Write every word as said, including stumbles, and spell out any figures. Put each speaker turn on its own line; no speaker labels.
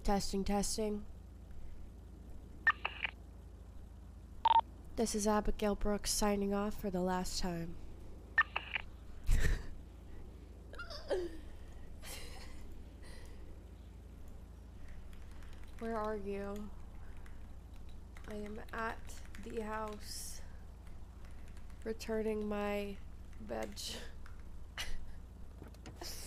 Testing, testing. This is Abigail Brooks signing off for the last time. Where are you? I am at the house, returning my veg.